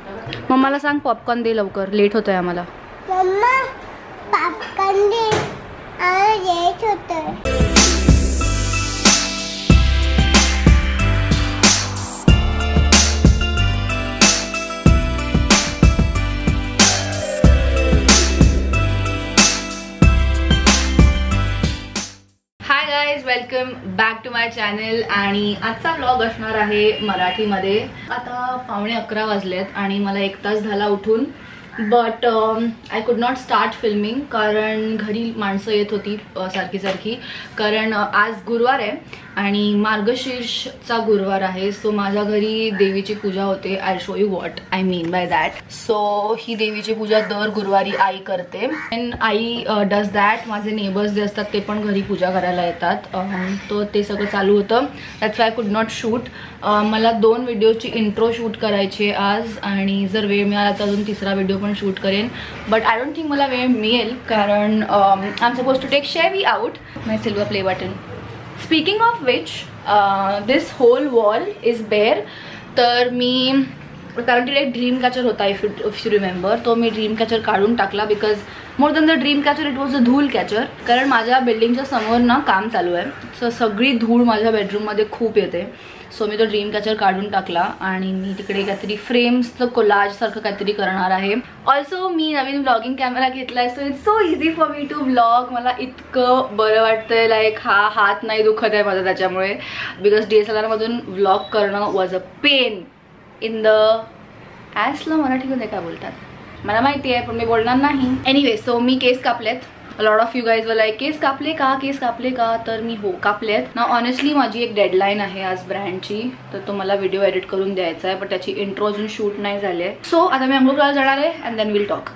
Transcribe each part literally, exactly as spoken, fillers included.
मम्माला सांग पॉपकॉर्न दे लवकर, लेट होतोय आम्हाला. मम्मा पॉपकॉर्न दे, आ लेट होतोय. Welcome back to my channel. आणि आजचा व्लॉग असणार आहे मराठीमध्ये. आता पावणे अकरा वाजलेत आणि मला एक तास झाला उठून, but I could not start filming कारण घरी माणसं येत होती सारखी सारखी. कारण आज गुरुवार आहे आणि मार्गशीर्षचा गुरुवार आहे. सो माझ्या घरी देवीची पूजा होते. I show you what I mean by that. So ही देवीची पूजा दर गुरुवारी आई करते. अँड आई डज दॅट. माझे नेबर्स जे असतात ते पण घरी पूजा करायला येतात. तो ते सगळं चालू होतं. That's why I could not shoot. मला दोन व्हिडिओची इंट्रो शूट करायची आज आणि जर वेळ मिळाला तर अजून तिसरा व्हिडिओ पण शूट करेन. बट आय डोंट थिंक मला वेळ मिळेल कारण I am supposed to take Shevi out my silver play button. Speaking of which this whole wall is bare. तर मी कारण तिथे एक ड्रीम कॅचर होता if you if you remember. तो मी ड्रीम कॅचर काढून टाकला because more than the dream catcher it was a dhool catcher. कारण माझ्या बिल्डिंगच्या समोर ना काम चालू आहे. सो सगळी धूळ माझ्या बेडरूममध्ये खूप येते. सो मी तो ड्रीम कॅचर काढून टाकला आणि मी तिकडे काहीतरी फ्रेम्सचं कोलाज सारखं काहीतरी करणार आहे. ऑल्सो मी नवीन व्लॉगिंग कॅमेरा घेतलाय. So it's so easy for me to vlog. मला इतकं बरं वाटतंय. लाईक हा हात नाही दुखत आहे माझा त्याच्यामुळे. Because D S L R मधून व्लॉग करणं was a pain in the ॲसला मराठीमध्ये काय बोलतात मला माहिती आहे पण मी बोलणार नाही. एनिवे सो मी केस कापलेत. Lot of you guys were like केस कापले का केस कापले का तर मी हो कापलेत ना. ऑनेस्टली माझी एक डेडलाईन आहे आज ब्रँडची, तर तो मला व्हिडिओ एडिट करून द्यायचा आहे. पण त्याची इंट्रो अजून शूट नाही झाली आहे. सो आता मी अंघोळ करायला जाणार आहे and then will talk.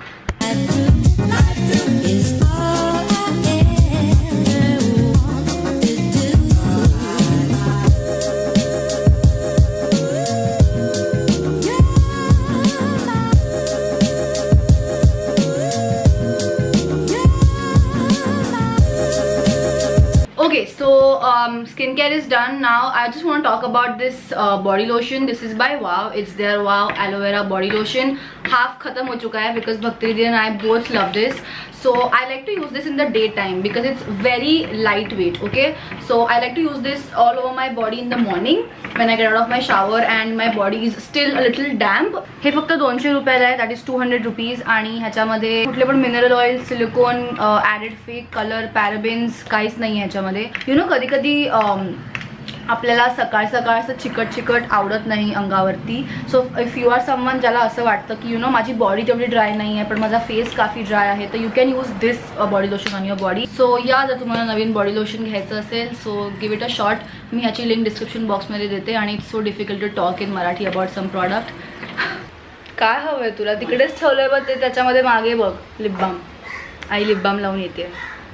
Okay, so um, skincare is done now. I just want to talk about this uh, body lotion. This is by Wow. It's their Wow aloe vera body lotion. Half khatam ho chuka hai because Bhakti Didi and I both love this. So I like to use this in the daytime because it's very lightweight. Okay, so I like to use this all over my body in the morning when I get out of my shower and my body is still a little damp. हे फक्त दोनशे रुपयाला आहे. that is two hundred rupees. आणि ह्याच्यामध्ये कुठले पण mineral oil, silicone, added fake colour, parabens काहीच नाही ह्याच्यामध्ये. यु नो कधी कधी आपल्याला सकाळ सकाळ असं चिकट चिकट आवडत नाही अंगावरती. So if you are someone ज्याला असं वाटतं की यु नो माझी बॉडी तेवढी ड्राय नाही आहे पण माझा फेस काफी ड्राय आहे, तर you can use this body lotion on your body. So yeah जर तुम्हाला नवीन बॉडी लोशन घ्यायचं असेल so give it a shot. मी ह्याची लिंक डिस्क्रिप्शन बॉक्समध्ये देते. आणि it's so difficult to talk in Marathi about some product. काय हवंय तुला? तिकडेच ठेवलंय बघ ते, त्याच्यामध्ये मागे बघ लिप बाम. आई लिप बाम लावून येते.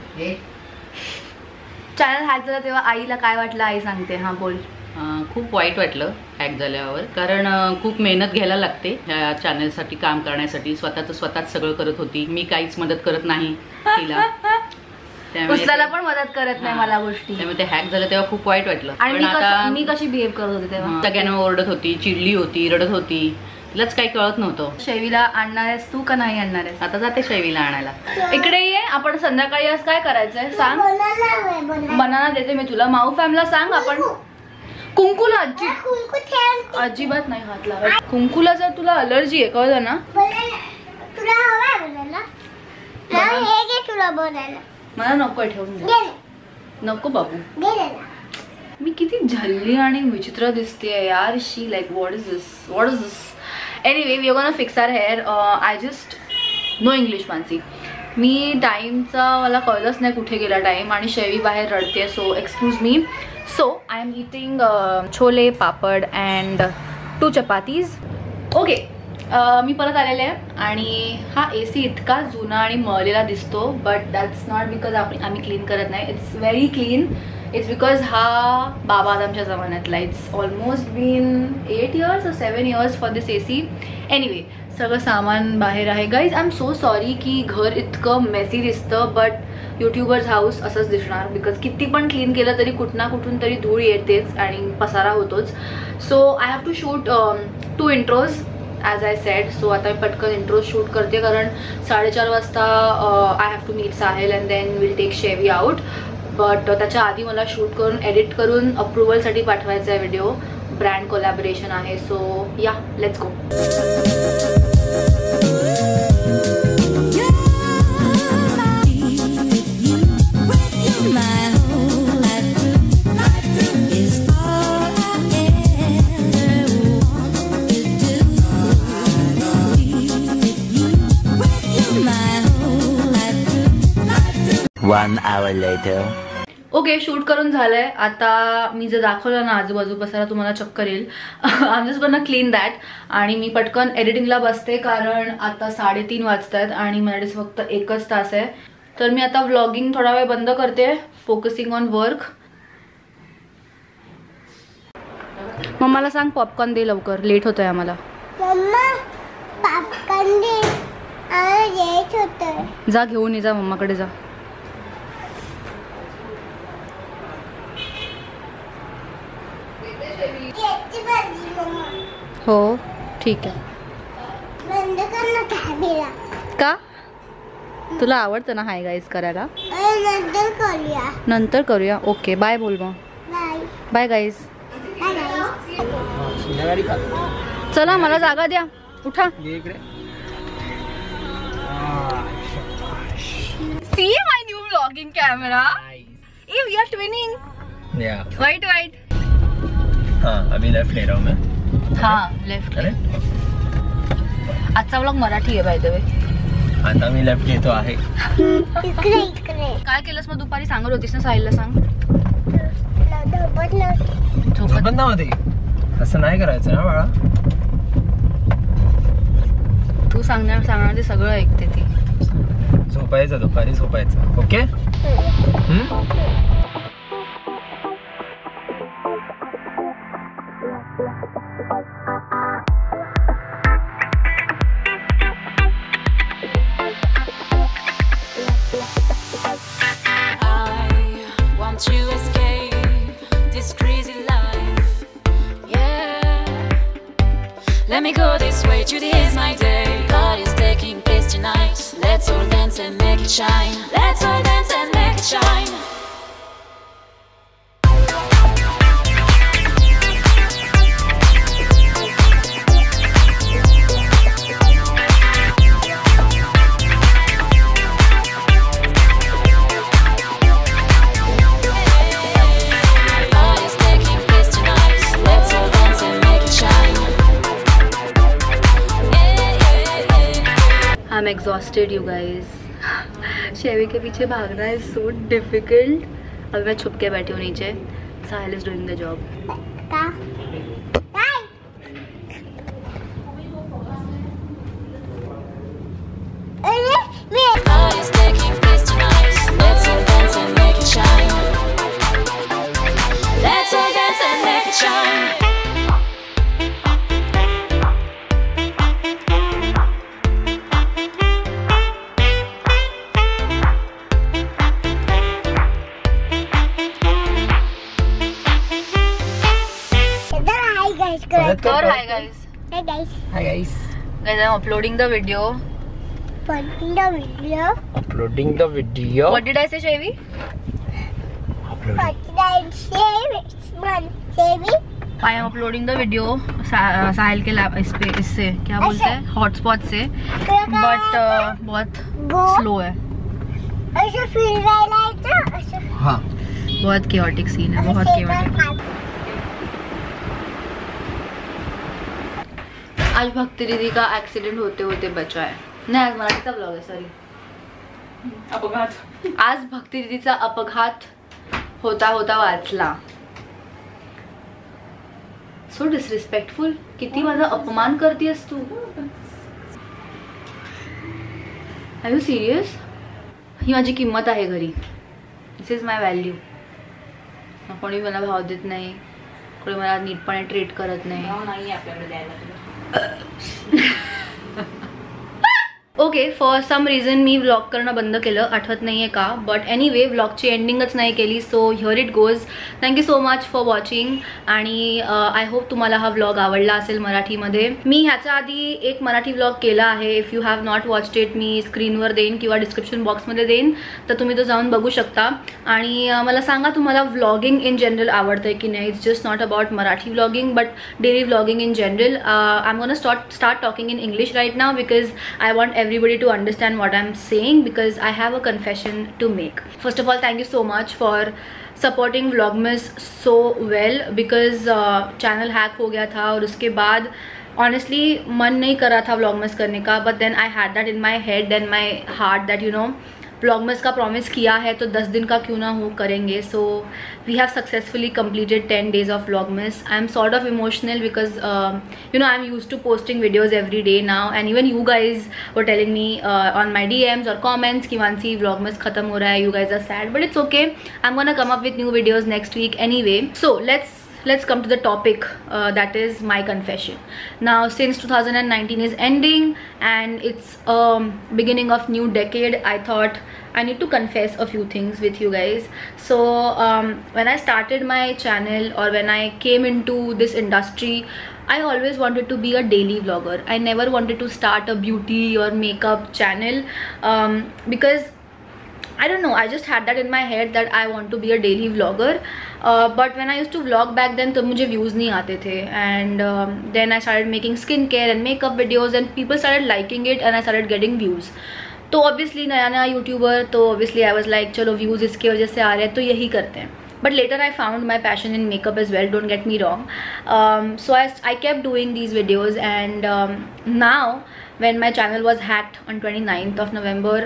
चॅनल हॅक झाला तेव्हा आईला काय वाटलं आई सांगते. हां बोल. खूप वाईट वाटलं हॅक झाल्यावर, कारण खूप मेहनत घ्यायला लागते ह्या चॅनलसाठी काम करण्यासाठी. स्वतःच स्वतःच सगळं करत होती मी, काहीच मदत करत नाही तिला. उचलायला पण मदत करत नाही मला गोष्टी. त्यामुळे ते हॅक झालं तेव्हा खूप वाईट वाटलं. आणि आता मी कशी बिहेव करत होते तेव्हा? सगळ्यांना ओरडत होती, चिडली होती, रडत होती. तिलाच काही कळत नव्हतं. शैवीला आणणार आहेस तू का नाही आणणार आहेस? आता जाते शैवीला आणायला. इकडे ये. आपण संध्याकाळी आज काय करायचंय सांग. बनाना देते मी तुला. माऊ फॅमला सांग आपण कुंकुला अजी अजिबात नाही हात लावायचा. कुंकुला जर तुला अलर्जी आहे कळलं ना. मला नको ठेवून नको बाबू. मी किती झल्ली आणि विचित्र दिसते यार. She like what is this what is this. Anyway we are gonna fix our hair. I just know English Mansi. मी टाईमचा मला कळलंच नाही कुठे गेला टाईम आणि शैवी बाहेर रडते. So excuse me. So I am eating chole papad and two chapatis. Okay मी परत आलेले आहे आणि हा ए सी इतका जुना आणि मळलेला दिसतो बट दॅट्स नॉट बिकॉज आपण आम्ही क्लीन करत नाही. It's very clean. It's because हा बाबा आमच्या जमान्यातला. It's almost been eight years or seven years for this A C. Anyway सगळं सामान बाहेर आहे. Guys I am so sorry की घर इतकं मेसी दिसतं बट यूट्यूबर्स हाऊस असंच दिसणार बिकॉज किती पण क्लीन केलं तरी कुठना कुठून तरी धूळ येतेच आणि पसारा होतोच. So I have to shoot two intros. As I said. So आता मी पटकन इंट्रो शूट करते कारण साडेचार वाजता I have to meet Sahil and then will take Shevi out. But त्याच्या आधी मला शूट करून एडिट करून अप्रुव्हलसाठी पाठवायचा आहे व्हिडिओ. ब्रँड कोलॅबोरेशन आहे. So yeah let's go. One hour later. Okay, shoot करून झालंय. आता मी जर दाखवलं ना आजूबाजू पसारा तुम्हाला चक्कर येईल. I am just gonna clean that. आणि मी पटकन एडिटिंगला बसते कारण आता साडेतीन वाजतात आणि माझ्याकडे फक्त एकच तास आहे. तर मी आता व्लॉगिंग थोडा वेळ बंद करते, फोकसिंग ऑन वर्क. मम्माला सांग पॉपकॉर्न दे लवकर, लेट होतोय आम्हाला. मम्मा पॉपकॉर्न दे, आम्हाला लेट होतोय. जा घेऊन ये, जा मम्माकडे जा. हो ठीक आहे. बंद कर ना कॅमेरा. का तुला आवडतं ना हाय गाईज करायला? नंतर करूया. नंतर करूया. ओके बाय बोल मग. Bye bye guys. Bye guys. चला मला जागा द्या, उठा. See my new vlogging camera. Nice. We are twinning. Yeah. White white. हाँ अभी लेफ्ट ले रहा हूँ मैं. हाँ लेफ्ट. आजचा व्लॉग मराठी आहे बाय द वे. आता मी लेफ्ट घेतो आहे. इकडे इकडे. काय केलंस मग दुपारी सांगत होतीस ना साहिलला? सांग. झोपत नव्हती. झोपत नव्हती. असं नाही करायचं ना बाळा. तू सांगणार सांगणार ते सगळं ऐकते ती. झोपायचं दुपारी, झोपायचं. Okay. To escape this crazy life, yeah. Let me go this way, today is my day. God is taking place tonight. Let's all dance and make it shine. Let's all dance and make it shine. I'm exhausted you guys. Shevi के पीछे भागना है so difficult. अभी मैं छुप के बैठी हूँ नीचे. साहिल is doing the job. का? काय? अरे मी. God is taking place tonight. Let's all dance and make it shine. Let's all dance and make it shine. Or hi guys. Hi guys. Hi guys. Guys, I'm uploading the video. Uploading the video. Uploading the video. What did I say, Shevi? Uploading Shevi. Shevi. I am uploading the video. सा, साहिल के lab इस पे इससे क्या बोलते हैं hotspot से. But uh, बहुत स्लो है. ऐसे फिरायला येतं असं. हाँ. बहुत केओटिक सीन है, बहुत केओटिक. आज भक्ति दीदी का एक्सीडेंट होते होते बचा है. नहीं आज मराठीचा ब्लॉग आहे, सॉरी. अपघात. आज भक्ति दीदीचा अपघात होता होता वाचला. So disrespectful. किती माझा अपमान करतेस तू. Are you serious? ही माझी किंमत आहे घरी. This is my value. कोणी मला भाव देत नाही, कोणी मला नीटपणे ट्रीट करत नाही. Okay okay, for some reason मी व्लॉग करणं बंद केलं, आठवत नाही आहे का, बट एनिवे व्लॉगची एंडिंगच नाही केली. So here it goes. Thank you so much for watching आणि आय होप तुम्हाला हा व्लॉग आवडला असेल मराठीमध्ये. मी ह्याच्या आधी एक मराठी व्लॉग केला आहे. If you have not watched it मी स्क्रीनवर देईन किंवा डिस्क्रिप्शन बॉक्समध्ये देईन, तर तुम्ही तो जाऊन बघू शकता. आणि मला सांगा तुम्हाला व्लॉगिंग इन जनरल आवडतंय की नाही. It's just not about Marathi vlogging but daily vlogging in general. I am gonna start start talking in English right now because I want everybody to understand what I'm saying because I have a confession to make. First of all, thank you so much for supporting Vlogmas so well because uh, channel hack हो गया था और उसके बाद honestly मन नहीं कर रहा था Vlogmas करने का, but then I had that in my head and my heart that you know Vlogmas का प्रॉमिस किया है तो दस दिन का क्यों ना हो करेंगे. So we have successfully completed ten days of Vlogmas. I am sort of emotional because uh, you know I'm used to posting videos every day now and even you guys were telling me uh, on my D Ms or comments कि Mansi Vlogmas खत्म हो रहा है, you guys are sad, but it's okay. I'm gonna come up with new videos next week anyway. So let's let's come to the topic uh, that is my confession. Now since two thousand nineteen is ending and it's um beginning of new decade, I thought I need to confess a few things with you guys. So um when I started my channel or when I came into this industry, I always wanted to be a daily vlogger. I never wanted to start a beauty or makeup channel um because I don't know, I just had that in my head that I want to be a daily vlogger. Uh, but when I used to vlog back then, तो मुझे views नहीं आते थे. And um, then I started making skincare and makeup videos and people started liking it and I started getting views. तो obviously नया नया YouTuber, तो obviously I was like चलो views इसके वजह से आ रहे हैं तो यही करते हैं. But later I found my passion in makeup as well, don't get me wrong. Um, so I, I kept doing these videos and um, now when my channel was hacked on twenty-ninth of November,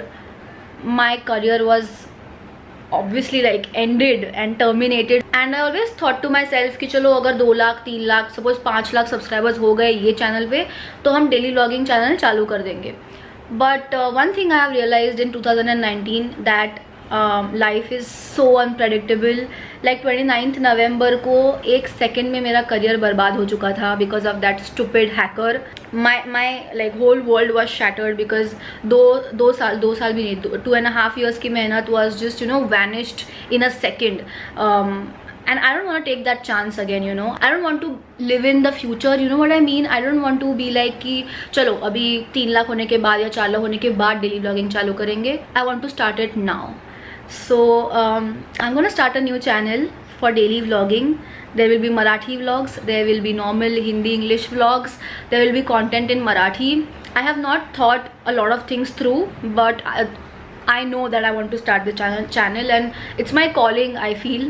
my career was obviously like ended and terminated. And I always thought to myself कि चलो अगर दो लाख तीन lakh suppose पाँच lakh subscribers हो गए ये channel पे तो हम डेली व्लॉगिंग चैनल चालू कर देंगे. But uh, one thing I have realized in two thousand nineteen that um, life is so unpredictable. Like twenty-ninth November को एक सेकेंड में मेरा करियर बर्बाद हो चुका था because of that stupid hacker. My my like whole world was shattered because दो दो साल दो साल भी नहीं two and a half years की मेहनत was just you know vanished in a second. Um, and I don't want to take that chance again, you know. I don't want to live in the future, you know what I mean. I don't want to be like कि चलो अभी तीन लाख होने के बाद या चार लाख होने के बाद डेली व्लॉगिंग चालू करेंगे. I want to start it now. So um, I'm gonna start a new channel for daily vlogging. There will be Marathi vlogs, there will be normal Hindi English vlogs, there will be content in Marathi. I have not thought a lot of things through, but I, I know that I want to start the channel channel and it's my calling. I feel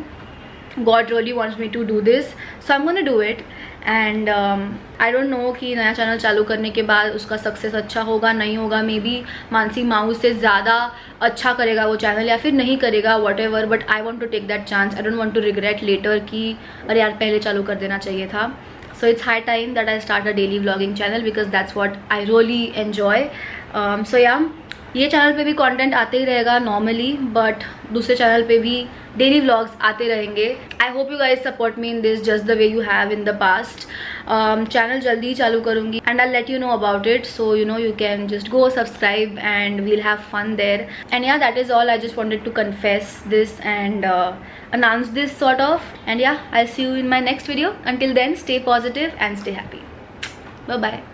God really wants me to do this, so I'm gonna do it. And I don't know कि नया channel चालू करने के बाद उसका success अच्छा होगा नहीं होगा. मे बी मानसी माऊ से ज़्यादा अच्छा करेगा वो चैनल या फिर नहीं करेगा, whatever. But I want to take that chance. I don't want to regret later कि अरे यार पहले चालू कर देना चाहिए था. So it's high time that I start a daily vlogging channel because that's what I really enjoy. So yeah ये चैनल पे भी कंटेंट आते ही रहेगा नॉर्मली, बट दूसरे चैनल पे भी डेली व्लॉग्स आते रहेंगे. I hope you guys support me in this just the way you have in the past. Channel जल्दी ही चालू करूँगी and I let you know about it. So you know you can just go subscribe and we'll have fun there. And yeah that is all. I just wanted to confess this and announce this sort of. And yeah, I'll see you in my next video. Until then, stay positive and stay happy. Bye bye.